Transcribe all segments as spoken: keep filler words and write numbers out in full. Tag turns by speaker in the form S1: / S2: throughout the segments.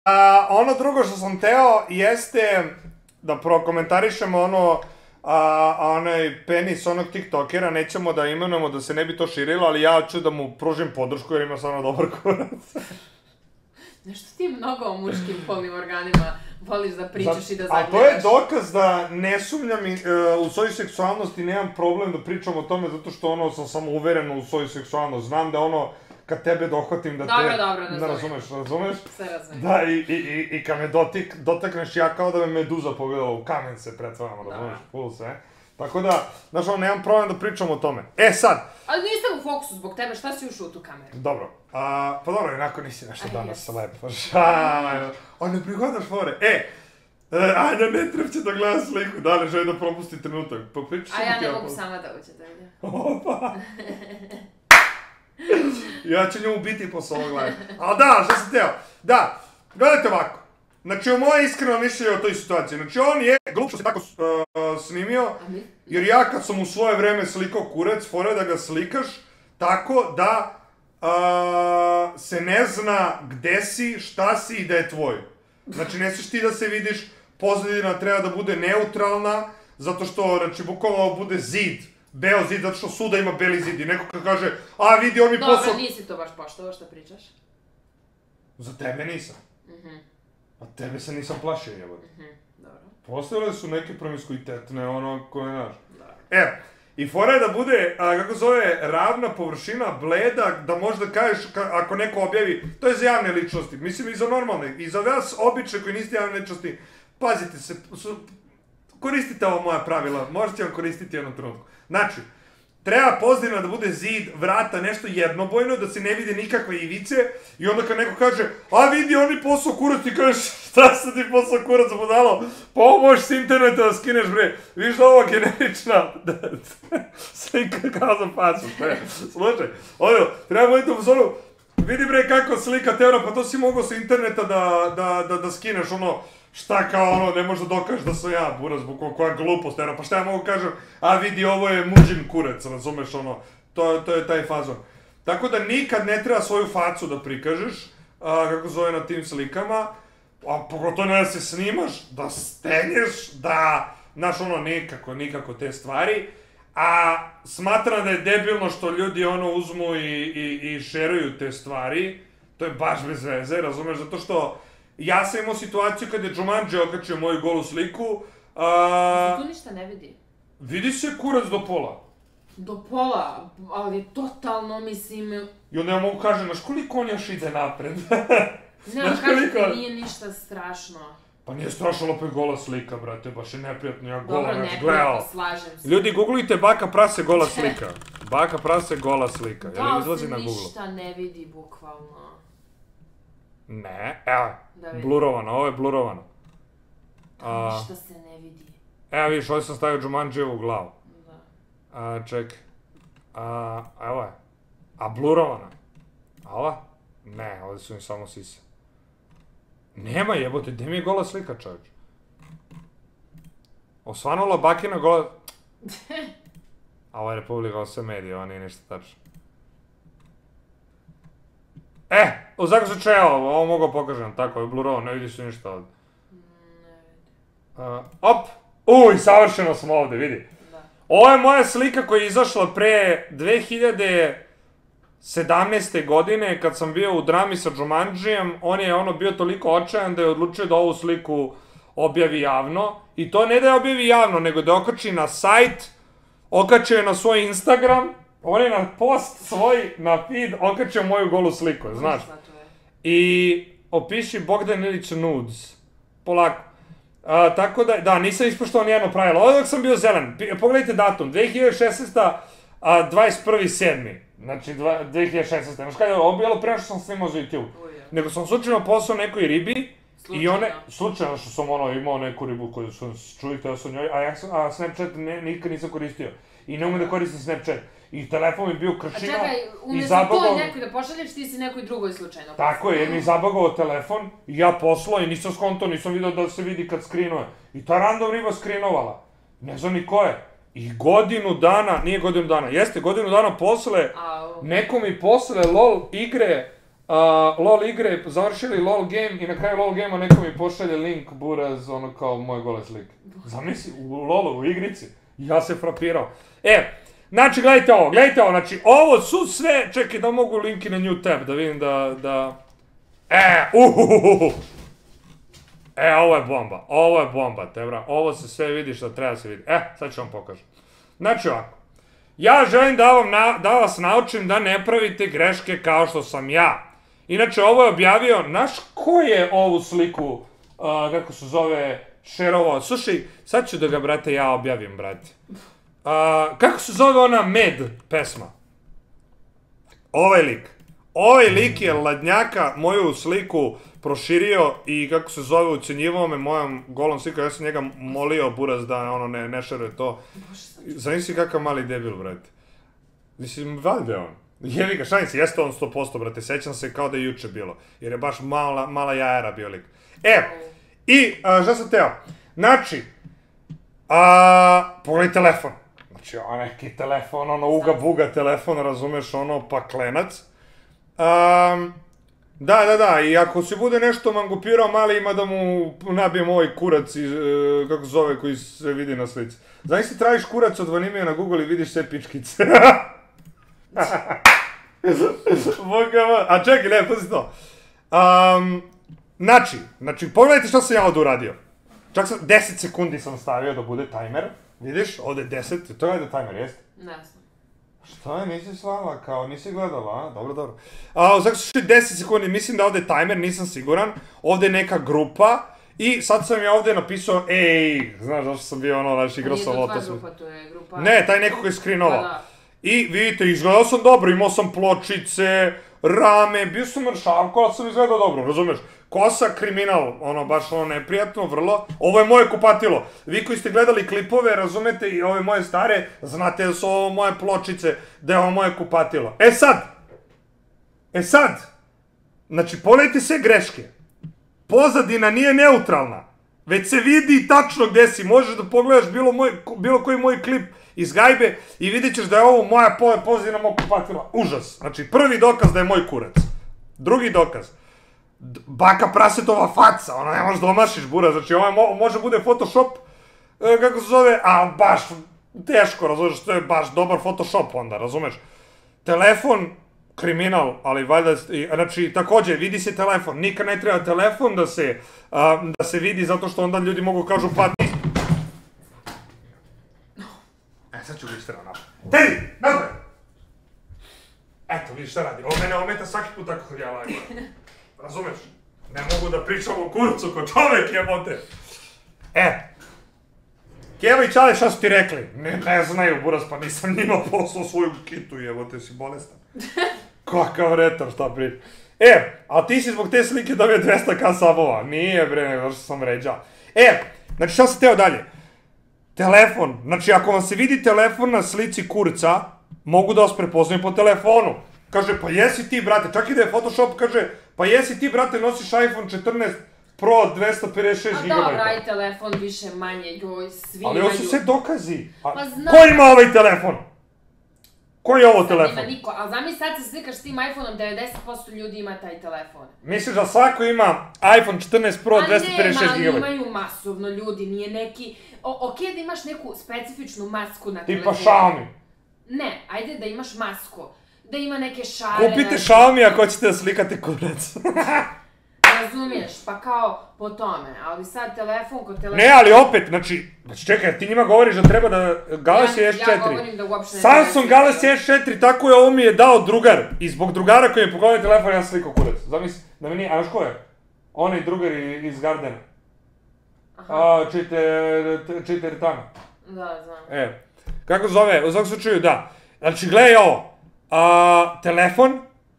S1: A, ono drugo što sam teo jeste da prokomentarišemo ono, a, onaj penis onog tiktokera, nećemo da imenujemo da se ne bi to širilo, ali ja ću da mu pružim podršku jer ima stvarno dobar kurac.
S2: Nešto ti mnogo o muškim polnim organima voliš da pričaš i da zagledaš.
S1: A to je dokaz da ne sumnjam uh, u svoju seksualnost i nemam problem da pričam o tome zato što ono sam samo uveren u svoju seksualnost. Znam da ono, kad tebe dohvatim da te...
S2: Dobro, dobro,
S1: da razumeš, razumeš?
S2: Sve razumijem.
S1: Da, i, i, i, i kad me dotik, dotakneš ja kao da me meduza pogledala u kamen se pretvaramo, razumeš, full sve. Tako da, znaš ono, nemam problem da pričam o tome. E sad...
S2: Ali nisam u fokusu zbog tebe, šta si ušao u tu kameru?
S1: Dobro, a, pa dobro, inako nisi nešto danas lepo. Šajno, a ne prigodaš fore. E, Anja ne trepće da gleda sliku, da li želi da propusti trenutak, pa pričat
S2: A ja ne mogu sama da uđe da vidim.
S1: Opa! Ja ću nju ubiti posle ovog live. Ali da, što sam teo? Da, gledajte ovako. Znači, o moje iskreno mišljenje o toj situaciji. Znači, on je glup što se tako uh, snimio, jer ja kad sam u svoje vreme slikao kurac, fora da ga slikaš tako da uh, se ne zna gde si, šta si i da je tvoj. Znači, ne smiješ ti da se vidiš, pozadina treba da bude neutralna, zato što, znači, bukvalno bude zid. Beo zid, zato što suda ima beli zid i neko kad kaže, a vidi on mi posao...
S2: Dobro, nisi to baš poštovao što pričaš.
S1: Za tebe nisam.
S2: Mhm.
S1: A tebe se nisam plašio, jebote.
S2: Mhm, dobro.
S1: Postojale su neke promiskuitetne, ono, koje znaš.
S2: Dobro.
S1: Evo, i fora je da bude, a, kako zove, ravna površina, bleda, da možda kažeš, ka, ako neko objavi, to je za javne ličnosti, mislim i za normalne, i za vas obične koji niste javne ličnosti, pazite se, su, koristite ovo moja pravila, možete vam koristiti jednom trenutku. Znači, treba pozitivno da bude zid, vrata, nešto jednobojno, da se ne vide nikakve ivice i onda kad neko kaže, a vidi oni posao kurac, ti kažeš, šta se ti posao kurac budalo? Pa ovo možeš s interneta da skineš, bre, viš da ova generična slika kao za pasu, bre, slučaj, ono, treba buditi u pozonu, vidi bre kako slika teora, pa to si mogao sa interneta da, da, da, da skineš, ono, šta kao ono, ne može da dokažeš da sam ja, buraz, bukvalno koja glupost, jer pa šta ja mogu kažem, a vidi ovo je muđin kurac, razumeš ono, to, to je taj fazon. Tako da nikad ne treba svoju facu da prikažeš, a, kako zove na tim slikama, a pogotovo ne da se snimaš, da stenješ, da, znaš ono, nikako, nikako te stvari, a smatram da je debilno što ljudi ono uzmu i, i, i šeruju te stvari, to je baš bez veze, razumeš, zato što ja sam imao situaciju kada je Jumanji okačio moju golu sliku.
S2: A... Tu ništa ne vidi.
S1: Vidi se kurac do pola.
S2: Do pola, ali totalno mislim...
S1: I onda ja mogu kažem, znaš koliko on još ide napred?
S2: Ne, on kaže ti nije ništa strašno.
S1: Pa nije strašno, opet gola slika, brate, baš je neprijatno, ja gola
S2: Dobro,
S1: već
S2: neprijatno,
S1: gledao.
S2: slažem se.
S1: Ljudi, googlujte Baka prase gola slika. Baka prase gola slika, jel
S2: Da,
S1: izlazi
S2: se
S1: na Google?
S2: ništa ne vidi, bukvalno.
S1: Ne, evo,
S2: Da
S1: blurovano, ovo je blurovano.
S2: A... Ništa se ne vidi.
S1: Evo vidiš, ovdje sam stavio Jumanjijevu glavu.
S2: Da.
S1: A, čekaj. A, evo je. A blurovana? A ova? Ne, ovdje su mi samo sise. Nema jebote, gdje mi je gola slika, čovječ? Osvanula Bakina gola... A ovo je Republika osam medija, ovo nije ništa tačno. E, u svakom slučaju, ovo, ovo mogu pokažem, tako je blurovan, ne vidiš tu ništa ovdje.
S2: Ne vidi.
S1: Uh, op! Uj, savršeno smo ovdje, vidi.
S2: Da.
S1: Ovo je moja slika koja je izašla pre dve hiljade sedamnaeste. godine, kad sam bio u drami sa Jumanjijem, on je ono bio toliko očajan da je odlučio da ovu sliku objavi javno. I to ne da je objavi javno, nego da je okači na sajt, okačio je na svoj Instagram, on je na post svoj, na feed, okačio moju golu sliku, znaš. I opiši Bogdan Ilić Nudes. Polako. A, tako da, da, nisam ispoštovao nijedno pravilo. Ovo dok sam bio zelen. Pogledajte datum, dve hiljade šesnaesta. A, dvadeset prvi sedmi Znači, dve hiljade šesnaeste. Znaš kada je ovo bilo pre što sam snimao za YouTube. Nego sam slučajno poslao nekoj ribi. Slučajno? I one, slučajno što sam ono imao neku ribu koju sam čuli, teo sam njoj, a ja sam, a Snapchat ne, nikad nisam koristio. I ne umem da koristim Snapchat. I telefon mi bio kršino.
S2: A čekaj, umjesto to nekoj da pošalješ, ti si nekoj drugoj slučajno.
S1: Tako je, jer mi zabagovao telefon i ja poslao i nisam skonto, nisam vidio da se vidi kad skrinuje. I ta random riba skrinovala. Ne znam ni ko je. I godinu dana, nije godinu dana, jeste godinu dana posle, neko mi posle LOL igre LOL igre, završili LOL game i na kraju LOL game-a neko mi pošalje link, buraz, ono kao moje gole slike. Zamisli, u LOL-u, u igrici. Ja se frapirao. E, znači, gledajte ovo, gledajte ovo, znači, ovo su sve, čekaj da mogu linki na new tab, da vidim da, da... E, uhuhuhu. E, ovo je bomba, ovo je bomba, tebra, ovo se sve vidi što treba se vidi. E, sad ću vam pokažem. Znači ovako, ja želim da, vam na, da vas naučim da ne pravite greške kao što sam ja. Inače, ovo je objavio, znaš ko je ovu sliku, uh, kako se zove, šerovao? Slušaj, sad ću da ga, brate, ja objavim, brate. Uh, kako se zove ona Med pesma? Ovaj lik. Ovaj lik je ladnjaka moju sliku proširio i kako se zove, ucenjivao me mojom golom slikom, ja sam njega molio, buraz, da ono ne, ne šeruje to. Zamisli kakav mali debil, brate. Mislim, valjda je on. Jevi ga, šalim se, jeste on sto posto, brate, sećam se kao da je juče bilo, jer je baš mala, mala jajara bio lik. E, i, a, šta sam teo? Znači, a, pogledaj telefon. Znači, o neki telefon, ono, uga buga telefon, razumeš, ono, paklenac. Um, da, da, da, i ako se bude nešto mangupirao mali, ima da mu nabijem ovaj kurac, iz, uh, kako zove, koji se vidi na slici. Znaš ti tražiš kurac od Vanimija na Google i vidiš sve pičkice. A čekaj, ne, pazi to. Um, znači, znači, pogledajte što sam ja ovdje uradio. Čak sam, deset sekundi sam stavio da bude tajmer. Vidiš, ovdje je deset, to je da tajmer, jeste?
S2: Ne znam.
S1: Šta je, nisi slala, kao, nisi gledala, a? Dobro, dobro. A, zato što je deset sekundi, mislim da ovdje je tajmer, nisam siguran. Ovdje je neka grupa. I sad sam ja ovdje napisao, ej, znaš zašto sam bio ono, znaš, igrao sa Lotus.
S2: Nije to tva grupa, to je grupa...
S1: Ne, taj neko koji je screenovao. I vidite, izgledao sam dobro, imao sam pločice, rame, bio sam mršavko, ali sam izgledao dobro, razumeš? Kosa, kriminal, ono, baš ono neprijatno, vrlo. Ovo je moje kupatilo. Vi koji ste gledali klipove, razumete, i ove moje stare, znate da su ovo moje pločice, da je ovo moje kupatilo. E sad! E sad! Znači, pogledajte sve greške. Pozadina nije neutralna, već se vidi tačno gde si. Možeš da pogledaš bilo, moj, bilo koji moj klip iz gajbe i vidit ćeš da je ovo moja pozadina mog kupatila. Užas. Znači, prvi dokaz da je moj kurac. Drugi dokaz. Baka prasetova faca, ona ne možeš da omašiš, bura. Znači, ovo mo može bude Photoshop, e, kako se zove, a baš teško, razumeš, to je baš dobar Photoshop onda, razumeš. Telefon, kriminal, ali valjda, znači, takođe, vidi se telefon, nikad ne treba telefon da se, a, da se vidi, zato što onda ljudi mogu kažu, pa ti... E, sad ću biti strano napad. Teddy, napad! Eto, vidiš šta radi, ovo mene ometa svaki put tako kad ja lajim. Razumeš? Ne mogu da pričam o kurcu ko čovek, jebote. E. Keva i Čale, šta su ti rekli? Ne, ne znaju, buraz, pa nisam njima poslao svoju kitu, jebote, si bolestan. Kakav retar, šta priča. E, a ti si zbog te slike dobio dvesta ka sabova. Nije, bre, nego što sam vređao. E, znači šta sam teo dalje? Telefon. Znači, ako vam se vidi telefon na slici kurca, mogu da vas prepoznaju po telefonu. Kaže, pa jesi ti, brate, čak i da je Photoshop, kaže, pa jesi ti, brate, nosiš iPhone četrnaest Pro dvesta pedeset šest gigabajta.
S2: A dobro, aj telefon više manje, joj, svi imaju...
S1: Ali ovo su sve dokazi.
S2: Pa znam...
S1: Ko ima ovaj telefon? Ko je ovo telefon?
S2: Nema niko, ali zamisli sad se slikaš s tim iPhone-om, devedeset posto ljudi ima taj telefon.
S1: Misliš da svako ima iPhone četrnaest Pro dvesta pedeset šest gigabajta?
S2: A nema, ali imaju masovno ljudi, nije neki... Okej da imaš neku specifičnu masku na telefonu.
S1: Tipa Xiaomi.
S2: Ne, ajde da imaš masku. Da ima neke šare...
S1: Kupite Xiaomi ako hoćete da slikate kurac.
S2: Razumiješ, pa kao po tome, ali sad telefon kod telefon...
S1: Ne, ali opet, znači, znači čekaj, ti njima govoriš da treba da Galaxy S četiri...
S2: Ja govorim da uopšte ne...
S1: Samsung Galaxy S četiri, tako je, ovo mi je dao drugar. I zbog drugara koji je pogledao telefon, ja sam slikao kurac. Zamisli, da mi nije, a još ko je? Onaj drugar iz Gardena. Aha. Čiter Tana.
S2: Da, znam.
S1: E, kako zove, u svakom slučaju, da. Znači, gledaj ovo. A, telefon,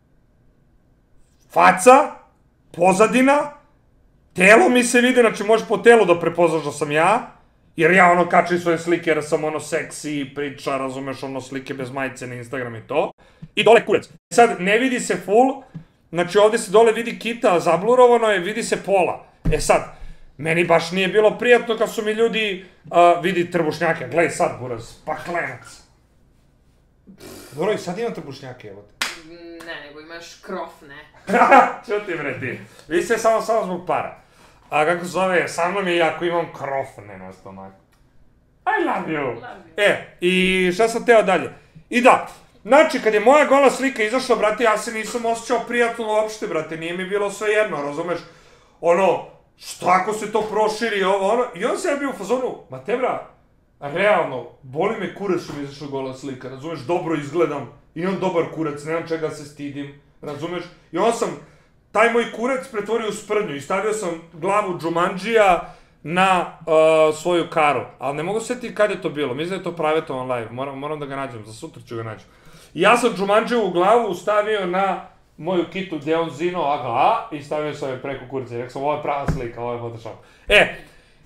S1: faca, pozadina, telo mi se vidi, znači možeš po telu da prepoznaš da sam ja, jer ja ono kačim svoje slike jer sam ono seksi, priča, razumeš, ono slike bez majice na Instagram i to. I dole kurac. Sad, ne vidi se full, znači ovdje se dole vidi kita, zablurovano je, vidi se pola. E sad, meni baš nije bilo prijatno kad su mi ljudi, uh, vidi trbušnjake, gledaj sad, buraz, paklenac. Dobro, i sad imam trbušnjake, evo te.
S2: ne, nego imaš krofne.
S1: Čuti bre ti. Vi ste samo, samo zbog para. A kako zove, sa mnom je jako imam krofne na stomaku. I love you.
S2: Love you.
S1: E, i šta sam teo dalje? I da, znači, kad je moja gola slika izašla, brate, ja se nisam osjećao prijatno uopšte, brate, nije mi bilo sve jedno, razumeš? Ono, šta ako se to proširi, ovo, ono, i on se je bio u fazonu, ma te bra, realno, boli me kurac što mi izašla gola slika, razumeš, dobro izgledam, imam dobar kurac, nemam čega se stidim, razumeš? I onda sam taj moj kurac pretvorio u sprdnju i stavio sam glavu Džumandžija na uh, svoju karu, ali ne mogu setiti kad je to bilo, mislim da je to Private live, moram, moram da ga nađem, za sutra ću ga naći. I ja sam Džumandžijevu glavu stavio na moju kitu gdje on zino, aga, i stavio sam je preko kurca i rekao sam, ovo je prava slika, ovo je Photoshop. E,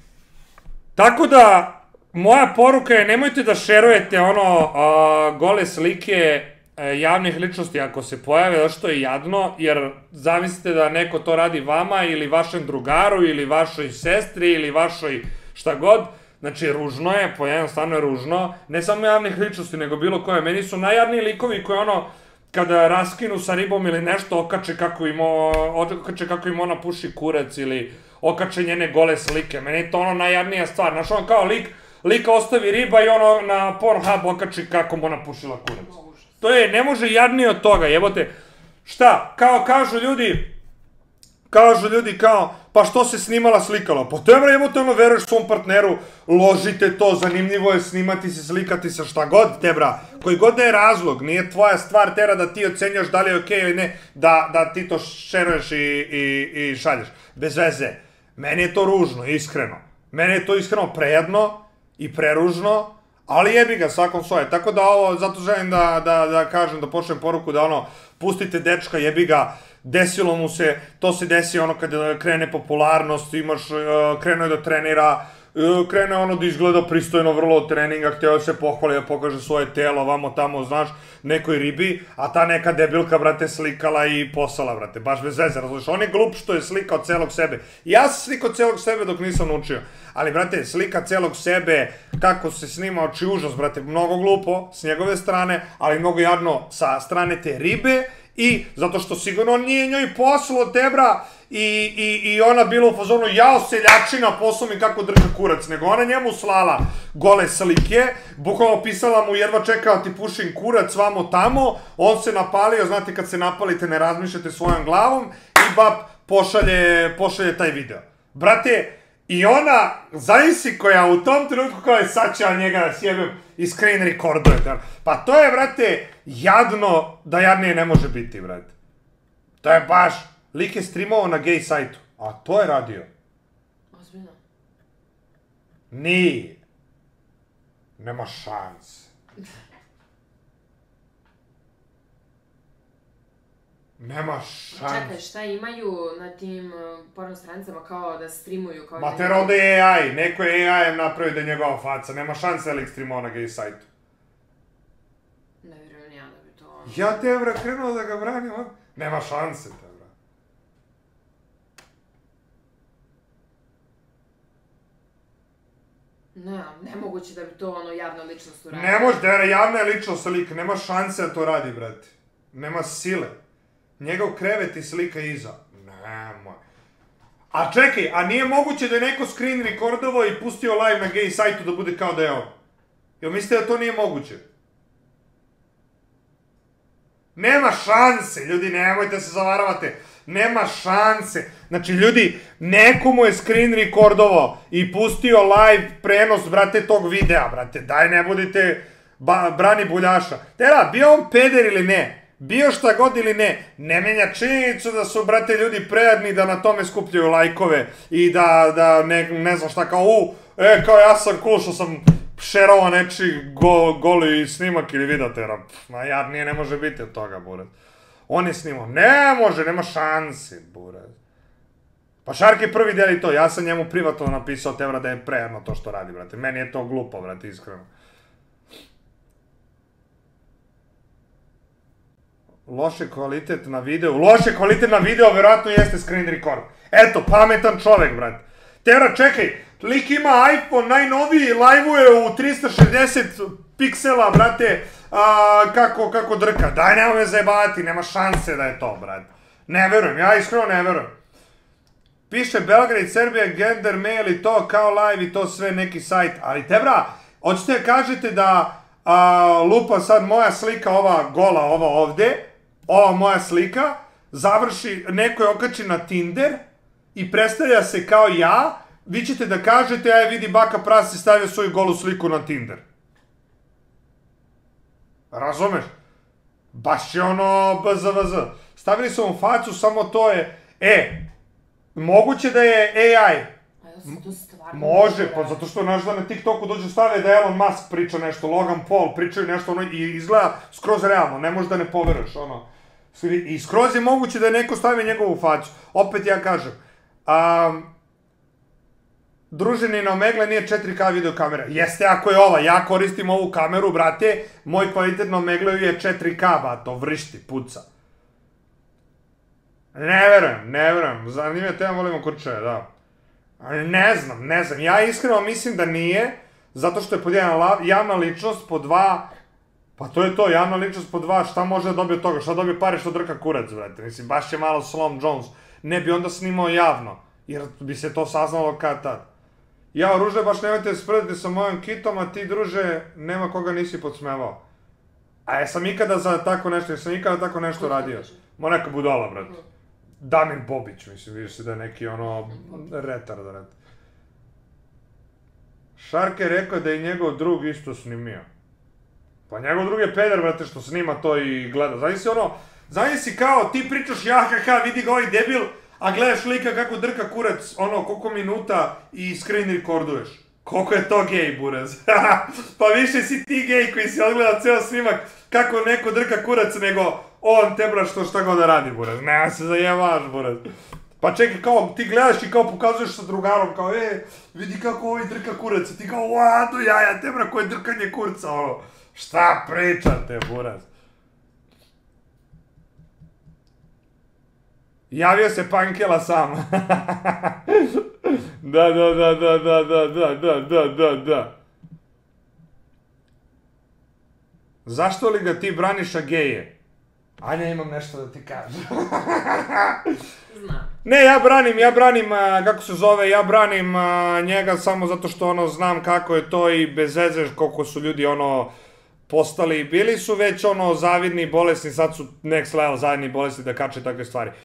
S1: tako da, moja poruka je, nemojte da šerujete ono, uh, gole slike uh, javnih ličnosti ako se pojave, zato što je jadno, jer zamislite da neko to radi vama ili vašem drugaru ili vašoj sestri ili vašoj šta god. Znači, ružno je, po jedan stvarno je ružno, ne samo javnih ličnosti, nego bilo koje. Meni su najjadniji likovi koji ono, kada raskinu sa ribom ili nešto, okače kako im, okače kako im ona puši kurac ili okače njene gole slike. Meni je to ono najjadnija stvar. Znaš, on kao lik, lika ostavi riba i ono na Pornhub okači kako mu ona pušila kurac. To je, ne može jadnije od toga, jebote. Šta, kao kažu ljudi, kažu ljudi kao, pa što se snimala slikala? Pa te bre, jebote, ono, veruješ svom partneru, ložite to, zanimljivo je snimati se, slikati se, šta god, te bra. Koji god da je razlog, nije tvoja stvar tera da ti ocenjaš da li je okej ili ne, da, da ti to šeruješ i, i, i šalješ. Bez veze. Meni je to ružno, iskreno. Meni je to iskreno prejedno i preružno, ali jebi ga svakom svoje. Tako da ovo, zato želim da, da, da kažem, da počnem poruku da ono, pustite dečka, jebi ga, desilo mu se, to se desi ono kada krene popularnost, imaš, krenuo je da trenira, krenuo je ono da izgleda pristojno vrlo od treninga, hteo se pohvali da pokaže svoje telo, vamo tamo, znaš, nekoj ribi, a ta neka debilka, brate, slikala i posala, brate, baš bez veze, razliš, on je glup što je slikao celog sebe. Ja sam slikao celog sebe dok nisam naučio, ali, brate, slika celog sebe, kako se snima, oči užas, brate, mnogo glupo s njegove strane, ali mnogo jadno sa strane te ribe, i zato što sigurno nije njoj poslo tebra i, i, i ona bila u fazonu jao seljačina poslo mi kako drži kurac, nego ona njemu slala gole slike, bukvalno pisala mu jedva čekao ti pušim kurac vamo tamo, on se napalio, znate kad se napalite ne razmišljate svojom glavom i bab pošalje, pošalje taj video. Brate, i ona, zavisi koja u tom trenutku kao je sad će ja njega da sjebem i screen recorduje. Pa to je, brate, jadno da jadnije ne može biti, brate. To je baš, lik je streamovao na gej sajtu, a to je radio.
S2: Ozbiljno?
S1: Nije. Nema šanse. Nema šanse.
S2: Čekaj, šta imaju na tim porno stranicama kao da streamuju kao...
S1: Mater, ovdje je A I, neko je A I napravio da je njegova faca, nema šanse lik streamao na gej sajtu.
S2: Ne vjerujem ja da bi to...
S1: Ja te, bra, krenuo da ga branim, on... Nema šanse, te, bra.
S2: Ne, nemoguće da bi to ono javna ličnost uradio.
S1: Ne može, da je javna ličnost lik, nema šanse da to radi, brate. Nema sile. Njegov krevet i slika iza. Nemoj. A čekaj, a nije moguće da je neko screen recordovao i pustio live na gej sajtu da bude kao da je on? Jel mislite da to nije moguće? Nema šanse, ljudi, nemojte se zavaravate. Nema šanse. Znači, ljudi, neko mu je screen recordovao i pustio live prenos, brate, tog videa, brate. Daj, ne budite brani buljaša. Tera, bio on peder ili ne? Bio šta god ili ne, ne menja činjenicu da su, brate, ljudi prejadni da na tome skupljaju lajkove i da, da ne, ne znam šta, kao, u, e, kao ja sam cool što sam šerovao nečiji go, goli snimak ili video, tera, ma jadnije ne može biti od toga, buraz. On je snimao, ne može, nema šanse, buraz. Pa Šark je prvi deli to, ja sam njemu privatno napisao, tebra, da je prejadno to što radi, brate, meni je to glupo, brate, iskreno. Loše kvalitet na video, loše kvalitet na video, verovatno jeste screen record. Eto, pametan čovek, brate. Tera, čekaj, lik ima iPhone, najnoviji, live-uje u trista šezdeset piksela, brate, kako, kako drka. Daj, nema me zajebavati, nema šanse da je to, brad. Ne verujem, ja iskreno ne verujem. Piše Belgrade, Serbia, Gender Mail i to, kao live i to sve neki sajt. Ali te, bra, hoćete kažete da lupa sad moja slika, ova gola, ova ovde, ova moja slika, završi, neko je okači na Tinder i predstavlja se kao ja, vi ćete da kažete, aj vidi baka prasi stavio svoju golu sliku na Tinder. Razumeš? Baš je ono B Z V Z. Stavili su vam facu, samo to je, e, moguće da je A I.
S2: A ja sam to stvarno...
S1: Može, pa zato što znaš da na TikToku dođe stave da Elon Musk priča nešto, Logan Paul pričaju nešto ono i izgleda skroz realno, ne možeš da ne poveruješ, ono. I skroz je moguće da neko stavi njegovu facu. Opet ja kažem, druženje na Omegle nije četiri K videokamera. Jeste ako je ova, ja koristim ovu kameru, brate, moj kvalitet na Omegle je četiri K, bato, vrišti, puca. Ne verujem, ne verujem, zanimljiva tema, volimo kurčeve, da. Ne znam, ne znam, ja iskreno mislim da nije, zato što je pod jedan javna ličnost, pod dva, pa to je to, javna ličnost pod dva, šta može da dobije od toga, šta dobije pare što drka kurac, brate, mislim, baš je malo Slom Jones, ne bi onda snimao javno, jer bi se to saznalo kad tad. Ja, Ruže, baš nemojte se sprediti sa mojom kitom, a ti, druže, nema koga nisi podsmevao. A jesam ikada za tako nešto, jesam ikada tako nešto radio? Ma neka budala, brate. Damir Bobić, mislim, vidiš se da je neki ono retard, brate. Šarke je rekao da je njegov drug isto snimio. Pa njegov drug je peder, brate, što snima to i gleda. Znaš si ono, znaš si kao, ti pričaš ja, ha, vidi ga ovaj debil, a gledaš lika kako drka kurac, ono, koliko minuta i screen recorduješ. Koliko je to gej, buraz. Pa više si ti gej koji si odgledao ceo snimak kako neko drka kurac, nego on tebra što šta god da radi, buraz. Nema se zajebaš, buraz. Pa čekaj, kao, ti gledaš i kao pokazuješ sa drugarom, kao, e, vidi kako ovaj drka kurac. Ti kao, vado jaja, tebra, koje drkanje kurca, ono. Šta pričate, buraz? Javio se Pankela sam. Da, da, da, da, da, da, da, da, da, da, da. Zašto li ga ti braniš a geje? Anja, imam nešto da ti kažem.
S2: Znam.
S1: Ne, ja branim, ja branim, kako se zove, ja branim njega samo zato što ono, znam kako je to i bez veze koliko su ljudi ono postali, bili su već ono zavidni, bolesni, sad su next level zavidni, bolesni da kače takve stvari.